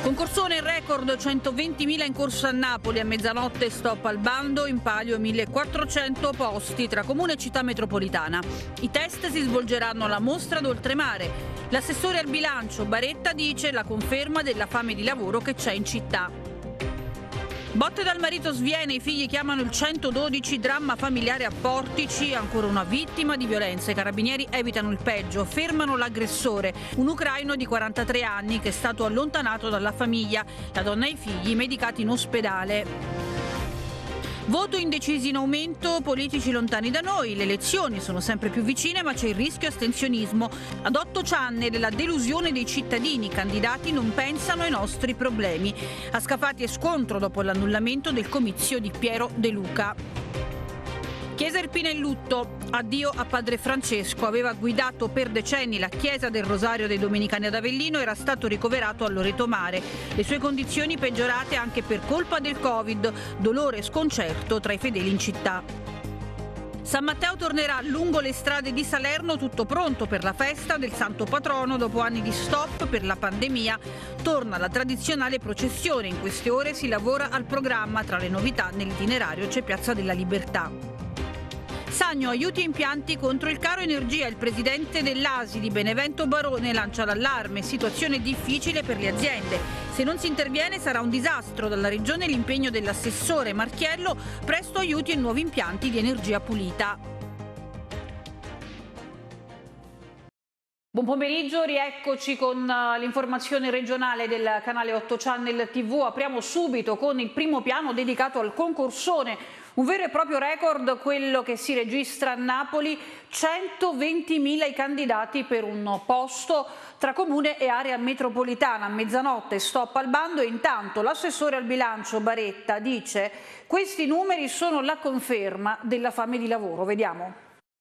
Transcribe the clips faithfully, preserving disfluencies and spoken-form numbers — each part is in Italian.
Concorsone record, centoventimila in corso a Napoli, a mezzanotte stop al bando, in palio millequattrocento posti tra comune e città metropolitana. I test si svolgeranno alla mostra d'Oltremare. L'assessore al bilancio Baretta dice la conferma della fame di lavoro che c'è in città. Botte dal marito sviene, i figli chiamano il centododici, dramma familiare a Portici, ancora una vittima di violenza. I carabinieri evitano il peggio, fermano l'aggressore, un ucraino di quarantatré anni che è stato allontanato dalla famiglia. La donna e i figli medicati in ospedale. Voto indecisi in aumento, politici lontani da noi, le elezioni sono sempre più vicine ma c'è il rischio astensionismo. Ad otto channel la delusione dei cittadini, i candidati non pensano ai nostri problemi. A Scafati e scontro dopo l'annullamento del comizio di Piero De Luca. Chiesa Irpina in lutto, addio a padre Francesco, aveva guidato per decenni la chiesa del Rosario dei Domenicani ad Avellino, era stato ricoverato a Loreto Mare. Le sue condizioni peggiorate anche per colpa del Covid, dolore e sconcerto tra i fedeli in città. San Matteo tornerà lungo le strade di Salerno, tutto pronto per la festa del Santo Patrono. Dopo anni di stop per la pandemia, torna la tradizionale processione. In queste ore si lavora al programma, tra le novità nell'itinerario c'è Piazza della Libertà. Sagno, aiuti e impianti contro il caro energia. Il presidente dell'A S I di Benevento Barone lancia l'allarme, situazione difficile per le aziende. Se non si interviene sarà un disastro. Dalla regione l'impegno dell'assessore Marchiello, presto aiuti e nuovi impianti di energia pulita. Buon pomeriggio, rieccoci con l'informazione regionale del canale otto Channel tivù. Apriamo subito con il primo piano dedicato al concorsone. Un vero e proprio record quello che si registra a Napoli, centoventimila i candidati per un posto tra comune e area metropolitana. A mezzanotte stop al bando e intanto l'assessore al bilancio Baretta dice questi numeri sono la conferma della fame di lavoro. Vediamo.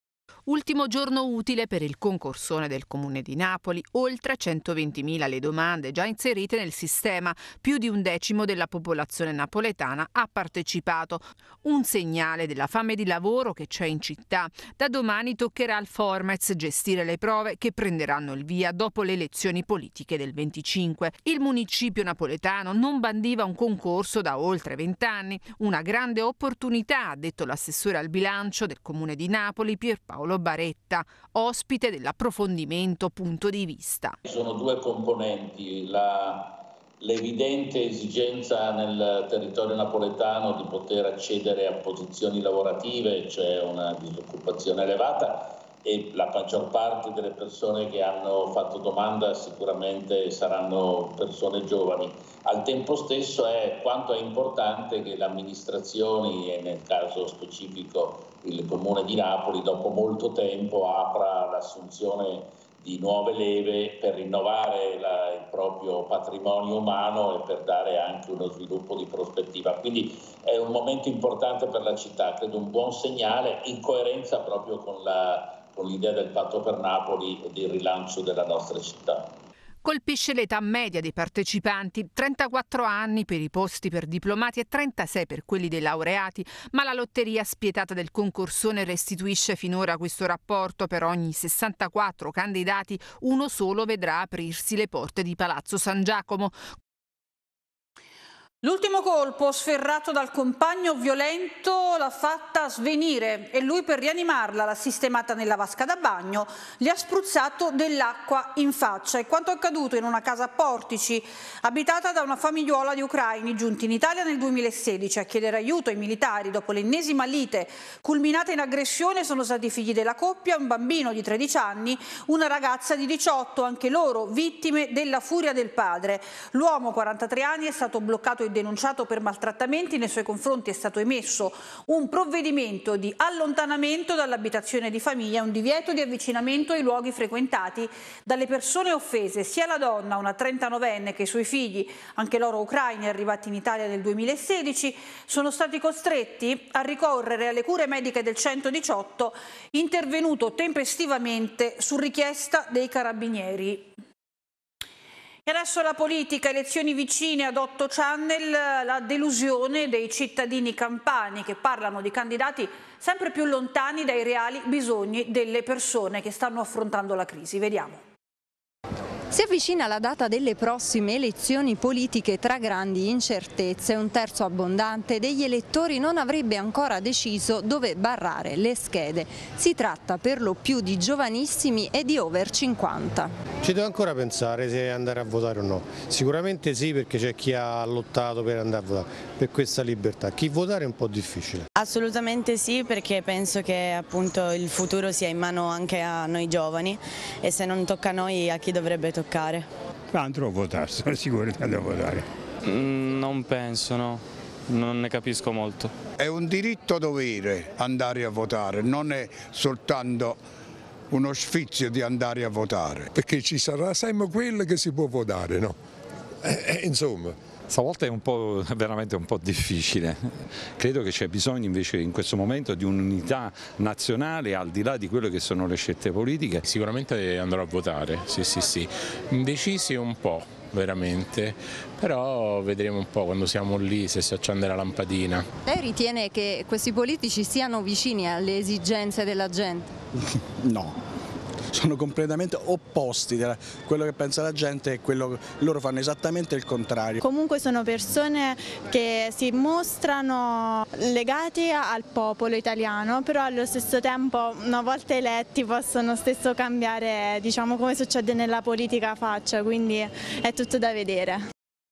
Ultimo giorno utile per il concorsone del Comune di Napoli, oltre centoventimila le domande già inserite nel sistema, più di un decimo della popolazione napoletana ha partecipato. Un segnale della fame di lavoro che c'è in città. Da domani toccherà al Formez gestire le prove che prenderanno il via dopo le elezioni politiche del venticinque. Il municipio napoletano non bandiva un concorso da oltre vent'anni, una grande opportunità, ha detto l'assessore al bilancio del Comune di Napoli Pierpaolo Baretta, ospite dell'approfondimento punto di vista. Sono due componenti, la, l'evidente esigenza nel territorio napoletano di poter accedere a posizioni lavorative, cioè una disoccupazione elevata, e la maggior parte delle persone che hanno fatto domanda sicuramente saranno persone giovani. Al tempo stesso è quanto è importante che le amministrazioni, e nel caso specifico il Comune di Napoli, dopo molto tempo apra l'assunzione di nuove leve per rinnovare la, il proprio patrimonio umano e per dare anche uno sviluppo di prospettiva. Quindi è un momento importante per la città, credo un buon segnale in coerenza proprio con la con l'idea del patto per Napoli e del rilancio della nostra città. Colpisce l'età media dei partecipanti, trentaquattro anni per i posti per diplomati e trentasei per quelli dei laureati, ma la lotteria spietata del concorsone restituisce finora questo rapporto: per ogni sessantaquattro candidati uno solo vedrà aprirsi le porte di Palazzo San Giacomo. L'ultimo colpo, sferrato dal compagno violento, l'ha fatta svenire e lui, per rianimarla, l'ha sistemata nella vasca da bagno, gli ha spruzzato dell'acqua in faccia. È quanto accaduto in una casa a Portici, abitata da una famigliuola di ucraini giunti in Italia nel duemilasedici a chiedere aiuto ai militari. Dopo l'ennesima lite culminata in aggressione sono stati i figli della coppia, un bambino di tredici anni, una ragazza di diciotto, anche loro vittime della furia del padre. L'uomo, quarantatré anni, è stato bloccato e denunciato per maltrattamenti. Nei suoi confronti è stato emesso un provvedimento di allontanamento dall'abitazione di famiglia e un divieto di avvicinamento ai luoghi frequentati dalle persone offese. Sia la donna, una trentanovenne, che i suoi figli, anche loro ucraini arrivati in Italia nel duemilasedici, sono stati costretti a ricorrere alle cure mediche del centodiciotto, intervenuto tempestivamente su richiesta dei carabinieri. E adesso la politica, elezioni vicine. Ad otto Channel la delusione dei cittadini campani che parlano di candidati sempre più lontani dai reali bisogni delle persone che stanno affrontando la crisi. Vediamo. Si avvicina la data delle prossime elezioni politiche tra grandi incertezze. Un terzo abbondante degli elettori non avrebbe ancora deciso dove barrare le schede. Si tratta per lo più di giovanissimi e di over cinquanta. Ci devo ancora pensare se andare a votare o no. Sicuramente sì, perché c'è chi ha lottato per andare a votare, per questa libertà. Chi votare è un po' difficile. Assolutamente sì, perché penso che appunto il futuro sia in mano anche a noi giovani e se non tocca a noi a chi dovrebbe toccare? Andrò a votare, sono sicuro di andare a votare. Mm, non penso, no, non ne capisco molto. È un diritto dovere andare a votare, non è soltanto uno sfizio di andare a votare. Perché ci sarà sempre quello che si può votare, no? Eh, eh, insomma. Stavolta è un po', veramente un po' difficile, credo che c'è bisogno invece in questo momento di un'unità nazionale al di là di quelle che sono le scelte politiche. Sicuramente andrò a votare, sì sì sì, indecisi un po' veramente, però vedremo un po' quando siamo lì se si accende la lampadina. Lei ritiene che questi politici siano vicini alle esigenze della gente? No. Sono completamente opposti, quello che pensa la gente e quello che loro fanno esattamente il contrario. Comunque sono persone che si mostrano legati al popolo italiano, però allo stesso tempo una volta eletti possono stesso cambiare, diciamo, come succede nella politica faccia, quindi è tutto da vedere.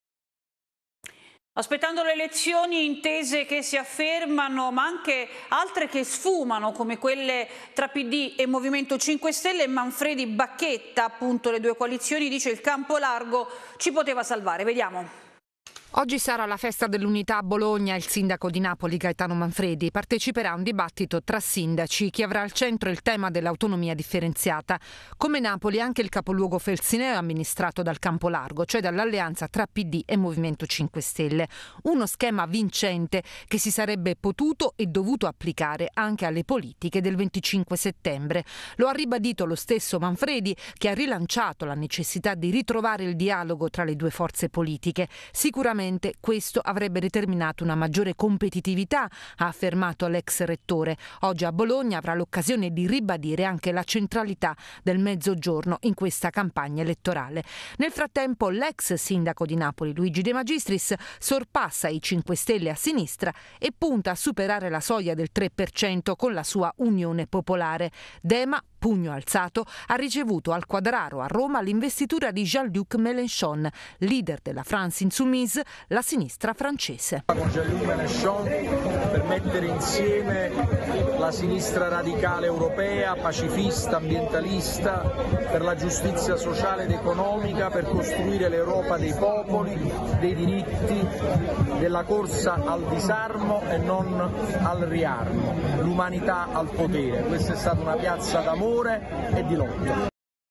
Aspettando le elezioni, intese che si affermano ma anche altre che sfumano come quelle tra P D e Movimento cinque Stelle. Manfredi Bacchetta, appunto le due coalizioni, dice il campo largo ci poteva salvare. Vediamo. Oggi sarà la festa dell'unità a Bologna. Il sindaco di Napoli, Gaetano Manfredi, parteciperà a un dibattito tra sindaci che avrà al centro il tema dell'autonomia differenziata. Come Napoli, anche il capoluogo felsineo è amministrato dal campo largo, cioè dall'alleanza tra P D e Movimento cinque Stelle. Uno schema vincente che si sarebbe potuto e dovuto applicare anche alle politiche del venticinque settembre. Lo ha ribadito lo stesso Manfredi, che ha rilanciato la necessità di ritrovare il dialogo tra le due forze politiche. Sicuramente questo avrebbe determinato una maggiore competitività, ha affermato l'ex rettore. Oggi a Bologna avrà l'occasione di ribadire anche la centralità del Mezzogiorno in questa campagna elettorale. Nel frattempo l'ex sindaco di Napoli, Luigi De Magistris, sorpassa i cinque Stelle a sinistra e punta a superare la soglia del tre per cento con la sua Unione Popolare. Dema, pugno alzato, ha ricevuto al Quadraro a Roma l'investitura di Jean-Luc Mélenchon, leader della France Insoumise, la sinistra francese. Con Jean-Luc Mélenchon per mettere insieme la sinistra radicale europea, pacifista, ambientalista, per la giustizia sociale ed economica, per costruire l'Europa dei popoli, dei diritti, della corsa al disarmo e non al riarmo, l'umanità al potere. Questa è stata una piazza d'amore e di lotta.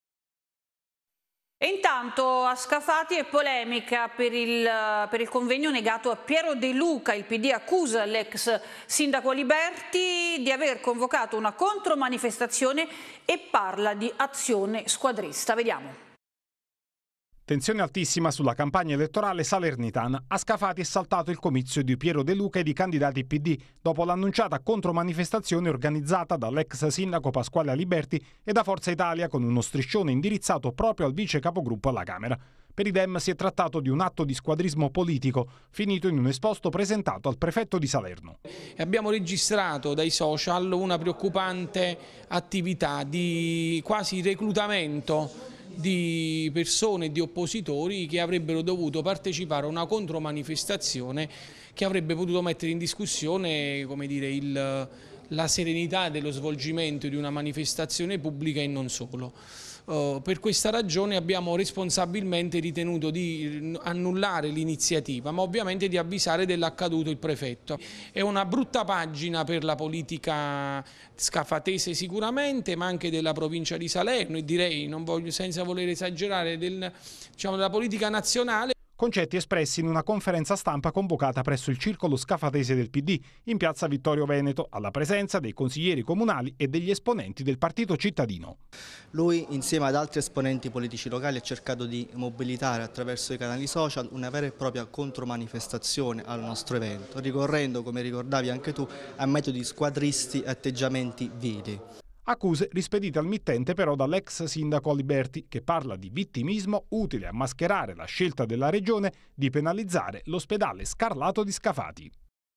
E intanto a Scafati è polemica per il, per il convegno negato a Piero De Luca. Il P D accusa l'ex sindaco Liberti di aver convocato una contromanifestazione e parla di azione squadrista. Vediamo. Tensione altissima sulla campagna elettorale salernitana. A Scafati è saltato il comizio di Piero De Luca e di candidati P D dopo l'annunciata contromanifestazione organizzata dall'ex sindaco Pasquale Aliberti e da Forza Italia con uno striscione indirizzato proprio al vice capogruppo alla Camera. Per i Dem si è trattato di un atto di squadrismo politico, finito in un esposto presentato al prefetto di Salerno. Abbiamo registrato dai social una preoccupante attività di quasi reclutamento di persone e di oppositori che avrebbero dovuto partecipare a una contromanifestazione che avrebbe potuto mettere in discussione, come dire, il, la serenità dello svolgimento di una manifestazione pubblica e non solo. Uh, per questa ragione abbiamo responsabilmente ritenuto di annullare l'iniziativa, ma ovviamente di avvisare dell'accaduto il prefetto. È una brutta pagina per la politica scafatese sicuramente, ma anche della provincia di Salerno e direi, non voglio, senza voler esagerare, del, diciamo, della politica nazionale. Concetti espressi in una conferenza stampa convocata presso il circolo scafatese del P D in piazza Vittorio Veneto, alla presenza dei consiglieri comunali e degli esponenti del Partito Cittadino. Lui, insieme ad altri esponenti politici locali, ha cercato di mobilitare attraverso i canali social una vera e propria contromanifestazione al nostro evento, ricorrendo, come ricordavi anche tu, a metodi squadristi e atteggiamenti vili. Accuse rispedite al mittente però dall'ex sindaco Aliberti, che parla di vittimismo utile a mascherare la scelta della regione di penalizzare l'ospedale scarlato di Scafati.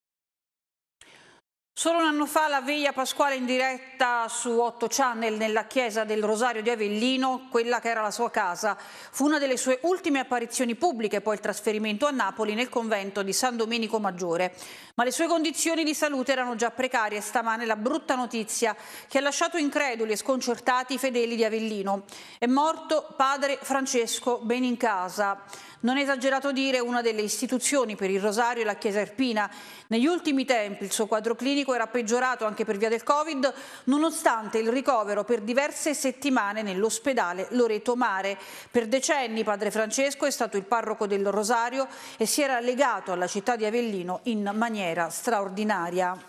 Solo un anno fa la veglia pasquale in diretta su otto Channel nella chiesa del Rosario di Avellino, quella che era la sua casa, fu una delle sue ultime apparizioni pubbliche, poi il trasferimento a Napoli nel convento di San Domenico Maggiore. Ma le sue condizioni di salute erano già precarie e stamane la brutta notizia che ha lasciato increduli e sconcertati i fedeli di Avellino. È morto padre Francesco Benincasa. Non è esagerato dire una delle istituzioni per il Rosario e la Chiesa Irpina. Negli ultimi tempi il suo quadro clinico era peggiorato anche per via del Covid, nonostante il ricovero per diverse settimane nell'ospedale Loreto Mare. Per decenni padre Francesco è stato il parroco del Rosario e si era legato alla città di Avellino in maniera straordinaria.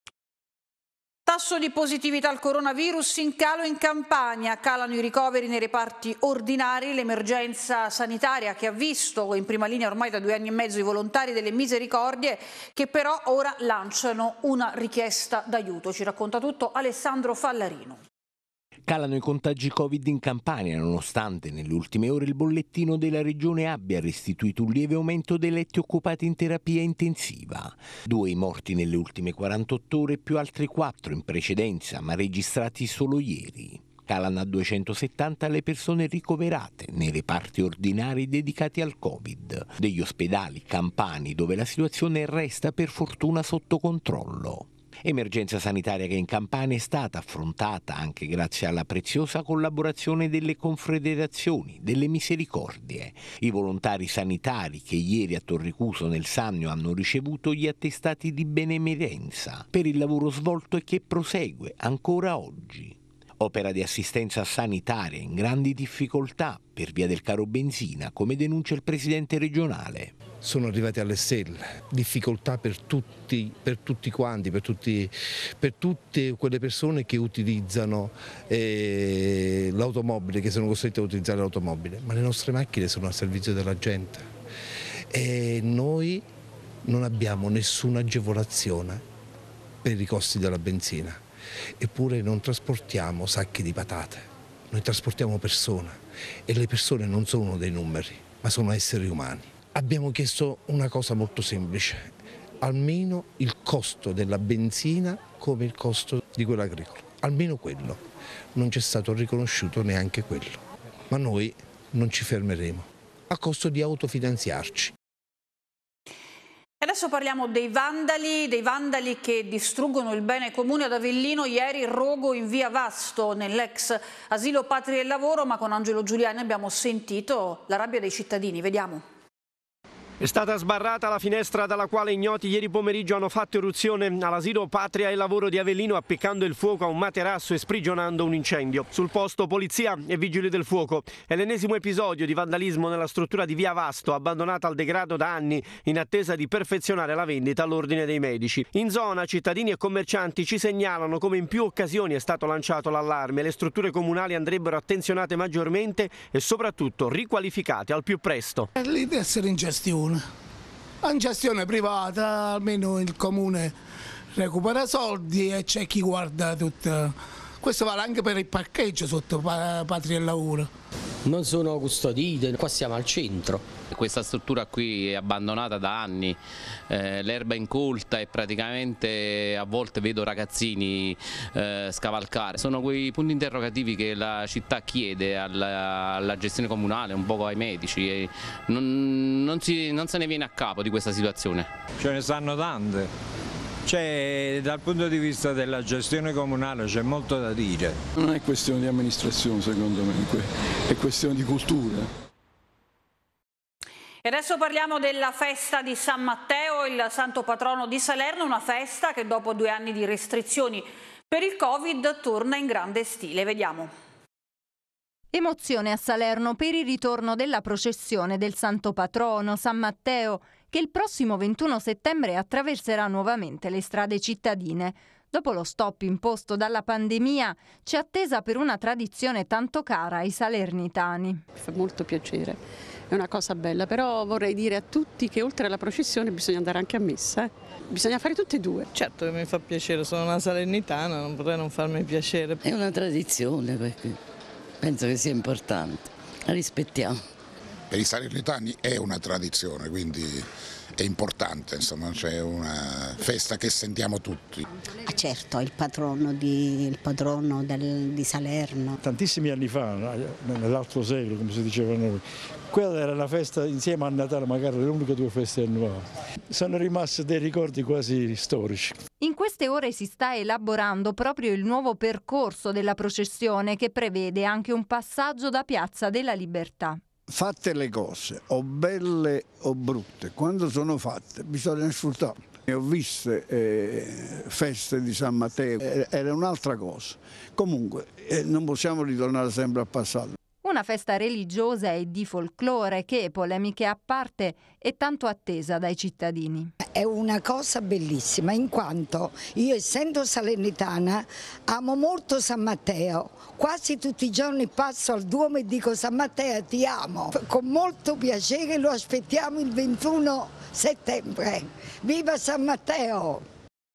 Tasso di positività al coronavirus in calo in Campania, calano i ricoveri nei reparti ordinari, l'emergenza sanitaria che ha visto in prima linea ormai da due anni e mezzo i volontari delle Misericordie che però ora lanciano una richiesta d'aiuto. Ci racconta tutto Alessandro Fallarino. Calano i contagi Covid in Campania, nonostante nelle ultime ore il bollettino della regione abbia restituito un lieve aumento dei letti occupati in terapia intensiva. Due i morti nelle ultime quarantotto ore più altri quattro in precedenza, ma registrati solo ieri. Calano a duecentosettanta le persone ricoverate nei reparti ordinari dedicati al Covid, degli ospedali campani dove la situazione resta per fortuna sotto controllo. Emergenza sanitaria che in Campania è stata affrontata anche grazie alla preziosa collaborazione delle confederazioni, delle Misericordie, i volontari sanitari che ieri a Torricuso nel Sannio hanno ricevuto gli attestati di benemerenza per il lavoro svolto e che prosegue ancora oggi. Opera di assistenza sanitaria in grandi difficoltà per via del caro benzina, come denuncia il presidente regionale. Sono arrivati alle stelle, difficoltà per tutti, per tutti quanti, per, tutti, per tutte quelle persone che utilizzano eh, l'automobile, che sono costrette a utilizzare l'automobile, ma le nostre macchine sono al servizio della gente e noi non abbiamo nessuna agevolazione per i costi della benzina. Eppure non trasportiamo sacchi di patate, noi trasportiamo persone e le persone non sono dei numeri, ma sono esseri umani. Abbiamo chiesto una cosa molto semplice, almeno il costo della benzina come il costo di quella agricola, almeno quello. Non c'è stato riconosciuto neanche quello, ma noi non ci fermeremo, a costo di autofinanziarci. Adesso parliamo dei vandali, dei vandali che distruggono il bene comune ad Avellino. Ieri rogo in via Vasto nell'ex asilo Patria e Lavoro, ma con Angelo Giuliani abbiamo sentito la rabbia dei cittadini. Vediamo. È stata sbarrata la finestra dalla quale ignoti ieri pomeriggio hanno fatto irruzione all'asilo Patria e Lavoro di Avellino, appiccando il fuoco a un materasso e sprigionando un incendio. Sul posto polizia e vigili del fuoco. È l'ennesimo episodio di vandalismo nella struttura di via Vasto, abbandonata al degrado da anni in attesa di perfezionare la vendita all'ordine dei medici. In zona cittadini e commercianti ci segnalano come in più occasioni è stato lanciato l'allarme. Le strutture comunali andrebbero attenzionate maggiormente e soprattutto riqualificate al più presto. L'idea è essere in gestione. In gestione privata, almeno il comune recupera soldi e c'è chi guarda tutto. Questo vale anche per il parcheggio sotto Patria e Lavoro. Non sono custodite, qua siamo al centro. Questa struttura qui è abbandonata da anni, eh, l'erba è incolta e praticamente a volte vedo ragazzini eh, scavalcare. Sono quei punti interrogativi che la città chiede alla, alla gestione comunale, un po' ai medici, e non, non, si, non se ne viene a capo di questa situazione. Ce ne stanno tante. Cioè, dal punto di vista della gestione comunale c'è molto da dire. Non è questione di amministrazione secondo me, è questione di cultura. E adesso parliamo della festa di San Matteo, il santo patrono di Salerno, una festa che dopo due anni di restrizioni per il Covid torna in grande stile. Vediamo. Emozione a Salerno per il ritorno della processione del santo patrono San Matteo, che il prossimo ventuno settembre attraverserà nuovamente le strade cittadine. Dopo lo stop imposto dalla pandemia, c'è attesa per una tradizione tanto cara ai salernitani. Fa molto piacere è una cosa bella, però vorrei dire a tutti che oltre alla processione bisogna andare anche a messa, eh? Bisogna fare tutte e due. Certo che mi fa piacere, sono una salernitana, non potrei non farmi piacere. È una tradizione, perché penso che sia importante, la rispettiamo. Per i salernitani è una tradizione, quindi è importante, insomma, c'è una festa che sentiamo tutti. Ah, certo, il patrono, di, il patrono del, di Salerno. Tantissimi anni fa, nell'altro secolo, come si diceva a noi, quella era una festa insieme a Natale, magari le uniche due feste annuali. Sono rimasti dei ricordi quasi storici. In queste ore si sta elaborando proprio il nuovo percorso della processione, che prevede anche un passaggio da Piazza della Libertà. Fatte le cose, o belle o brutte, quando sono fatte bisogna sfruttarle. Ho visto eh, feste di San Matteo, eh, era un'altra cosa. Comunque eh, non possiamo ritornare sempre al passato. Una festa religiosa e di folklore che, polemiche a parte, è tanto attesa dai cittadini. È una cosa bellissima, in quanto io, essendo salernitana, amo molto San Matteo. Quasi tutti i giorni passo al Duomo e dico: San Matteo, ti amo. Con molto piacere lo aspettiamo il ventuno settembre. Viva San Matteo!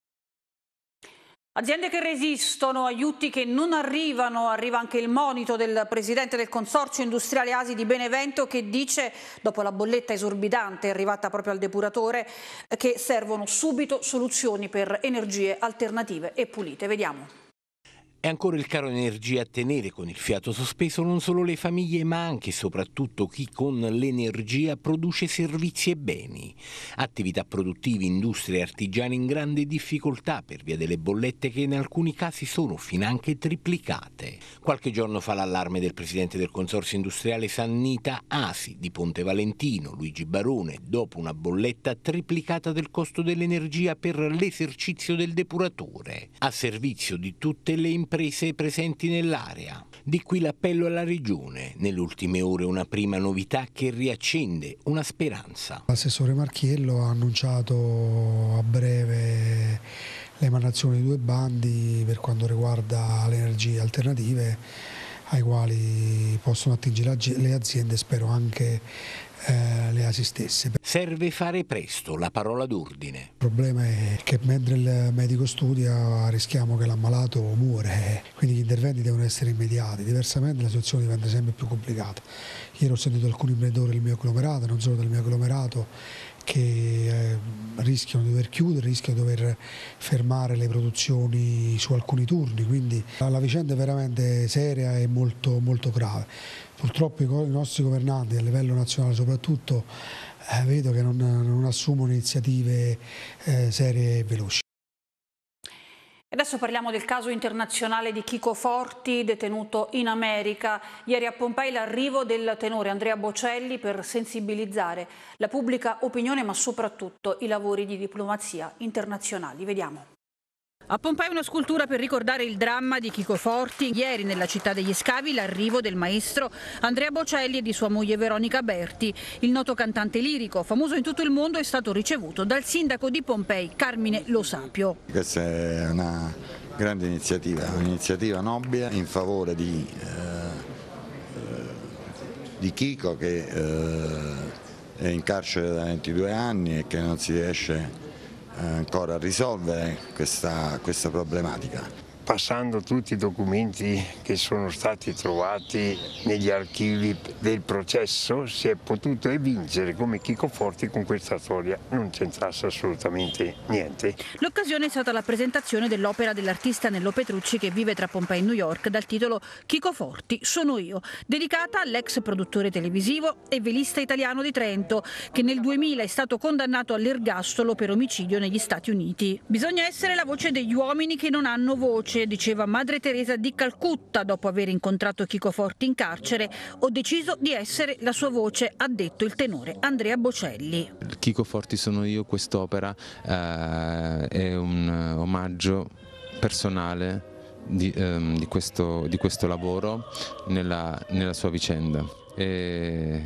Aziende che resistono, aiuti che non arrivano, arriva anche il monito del presidente del Consorzio Industriale Asi di Benevento, che dice, dopo la bolletta esorbitante arrivata proprio al depuratore, che servono subito soluzioni per energie alternative e pulite. Vediamo. È ancora il caro energia a tenere con il fiato sospeso non solo le famiglie, ma anche e soprattutto chi con l'energia produce servizi e beni. Attività produttive, industrie e artigiani in grande difficoltà per via delle bollette che in alcuni casi sono finanche triplicate. Qualche giorno fa l'allarme del presidente del Consorzio Industriale Sannita Asi di Ponte Valentino, Luigi Barone, dopo una bolletta triplicata del costo dell'energia per l'esercizio del depuratore, a servizio di tutte le imprese imprese presenti nell'area. Di qui l'appello alla Regione. Nelle ultime ore una prima novità che riaccende una speranza. L'assessore Marchiello ha annunciato a breve l'emanazione di due bandi per quanto riguarda le energie alternative, ai quali possono attingere le aziende, spero anche eh, le A S I stesse. Serve fare presto, la parola d'ordine. Il problema è che mentre il medico studia rischiamo che l'ammalato muore, quindi gli interventi devono essere immediati, diversamente la situazione diventa sempre più complicata. Ieri ho sentito alcuni imprenditori del mio agglomerato, non solo del mio agglomerato, che eh, rischiano di dover chiudere, rischiano di dover fermare le produzioni su alcuni turni, quindi la vicenda è veramente seria e molto, molto grave. Purtroppo i, i nostri governanti, a livello nazionale soprattutto, eh, vedo che non, non assumono iniziative eh, serie e veloci. Adesso parliamo del caso internazionale di Chico Forti, detenuto in America. Ieri a Pompei l'arrivo del tenore Andrea Bocelli per sensibilizzare la pubblica opinione, ma soprattutto i lavori di diplomazia internazionali. Vediamo. A Pompei una scultura per ricordare il dramma di Chico Forti. Ieri nella città degli Scavi l'arrivo del maestro Andrea Bocelli e di sua moglie Veronica Berti. Il noto cantante lirico, famoso in tutto il mondo, è stato ricevuto dal sindaco di Pompei, Carmine Lo Sapio. Questa è una grande iniziativa, un'iniziativa nobile in favore di, eh, di Chico, che eh, è in carcere da ventidue anni e che non si riesce ancora a risolvere questa, questa problematica. Passando tutti i documenti che sono stati trovati negli archivi del processo, si è potuto evincere come Chico Forti con questa storia non c'entrasse assolutamente niente. L'occasione è stata la presentazione dell'opera dell'artista Nello Petrucci, che vive tra Pompei e New York, dal titolo Chico Forti, sono io, dedicata all'ex produttore televisivo e velista italiano di Trento, che nel duemila è stato condannato all'ergastolo per omicidio negli Stati Uniti. Bisogna essere la voce degli uomini che non hanno voce, diceva Madre Teresa di Calcutta dopo aver incontrato Chico Forti in carcere. Ho deciso di essere la sua voce, ha detto il tenore Andrea Bocelli. Chico Forti sono io, quest'opera eh, è un omaggio personale di, ehm, di, questo, di questo lavoro nella, nella sua vicenda. E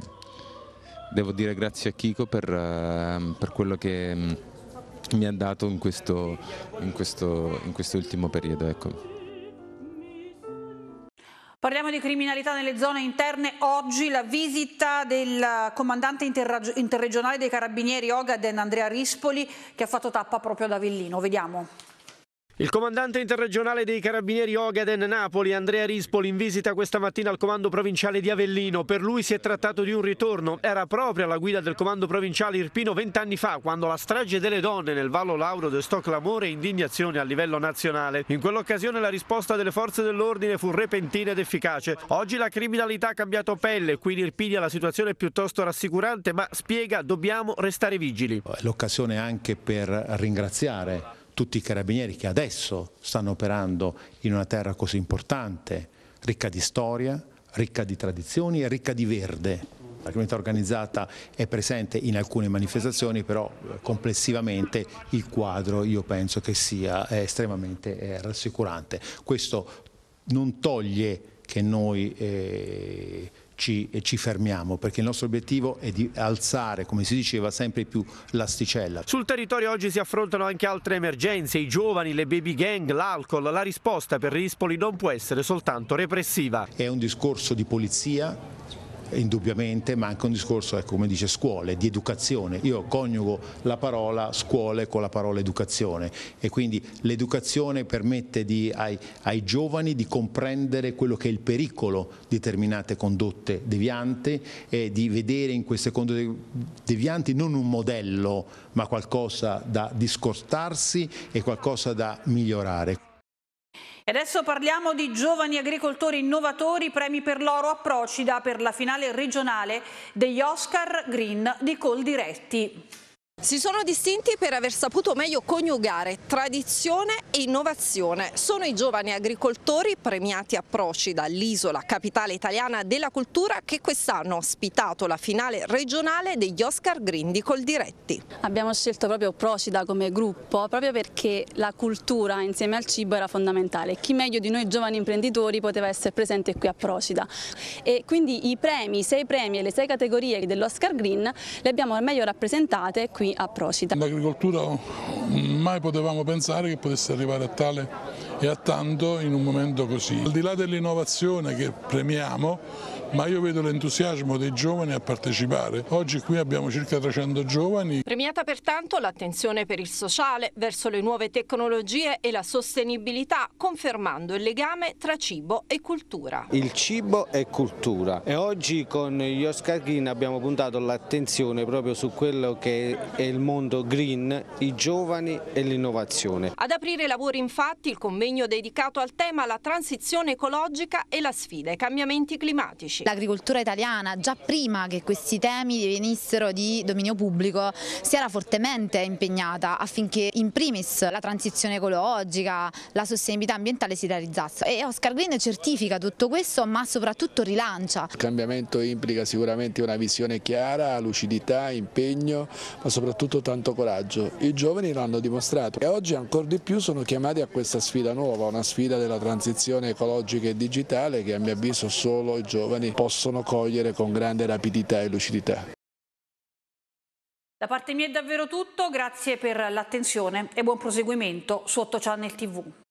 devo dire grazie a Chico per, per quello che mi ha dato in questo, in questo, in questo ultimo periodo. Ecco. Parliamo di criminalità nelle zone interne. Oggi la visita del comandante interregionale dei Carabinieri Ogaden, Andrea Rispoli, che ha fatto tappa proprio ad Avellino. Vediamo. Il comandante interregionale dei Carabinieri Ogaden Napoli, Andrea Rispoli, in visita questa mattina al comando provinciale di Avellino. Per lui si è trattato di un ritorno. Era proprio alla guida del comando provinciale Irpino vent'anni fa, quando la strage delle donne nel Vallo Lauro destò clamore e indignazione a livello nazionale. In quell'occasione la risposta delle forze dell'ordine fu repentina ed efficace. Oggi la criminalità ha cambiato pelle. Qui in Irpinia la situazione è piuttosto rassicurante, ma spiega: dobbiamo restare vigili. L'occasione anche per ringraziare tutti i carabinieri che adesso stanno operando in una terra così importante, ricca di storia, ricca di tradizioni e ricca di verde. La criminalità organizzata è presente in alcune manifestazioni, però complessivamente il quadro io penso che sia estremamente rassicurante. Questo non toglie che noi eh, Ci, ci fermiamo, perché il nostro obiettivo è di alzare, come si diceva, sempre più l'asticella. Sul territorio oggi si affrontano anche altre emergenze: i giovani, le baby gang, l'alcol. La risposta per Rispoli non può essere soltanto repressiva. È un discorso di polizia, indubbiamente, ma anche un discorso, ecco, come dice, scuole, di educazione. Io coniugo la parola scuole con la parola educazione, e quindi l'educazione permette di, ai, ai giovani di comprendere quello che è il pericolo di determinate condotte devianti e di vedere in queste condotte devianti non un modello, ma qualcosa da discostarsi e qualcosa da migliorare. E adesso parliamo di giovani agricoltori innovatori, premi per l'oro a Procida per la finale regionale degli Oscar Green di Coldiretti. Si sono distinti per aver saputo meglio coniugare tradizione e innovazione. Sono i giovani agricoltori premiati a Procida, l'isola capitale italiana della cultura, che quest'anno ha ospitato la finale regionale degli Oscar Green di Coldiretti. Abbiamo scelto proprio Procida come gruppo proprio perché la cultura insieme al cibo era fondamentale. Chi meglio di noi giovani imprenditori poteva essere presente qui a Procida, e quindi i premi, i sei premi e le sei categorie dell'Oscar Green le abbiamo al meglio rappresentate qui a Procida. L'agricoltura mai potevamo pensare che potesse arrivare a tale e a tanto in un momento così. Al di là dell'innovazione che premiamo, ma io vedo l'entusiasmo dei giovani a partecipare. Oggi qui abbiamo circa trecento giovani. Premiata pertanto l'attenzione per il sociale, verso le nuove tecnologie e la sostenibilità, confermando il legame tra cibo e cultura. Il cibo è cultura, e oggi con gli Oscar Green abbiamo puntato l'attenzione proprio su quello che è il mondo green, i giovani e l'innovazione. Ad aprire i lavori infatti il convegno dedicato al tema la transizione ecologica e la sfida ai cambiamenti climatici. L'agricoltura italiana, già prima che questi temi venissero di dominio pubblico, si era fortemente impegnata affinché in primis la transizione ecologica, la sostenibilità ambientale si realizzasse, e Oscar Green certifica tutto questo, ma soprattutto rilancia. Il cambiamento implica sicuramente una visione chiara, lucidità, impegno, ma soprattutto tanto coraggio. I giovani lo hanno dimostrato e oggi ancora di più sono chiamati a questa sfida nuova, una sfida della transizione ecologica e digitale che a mio avviso solo i giovani possono cogliere con grande rapidità e lucidità. Da parte mia è davvero tutto, grazie per l'attenzione e buon proseguimento su otto Channel tivù.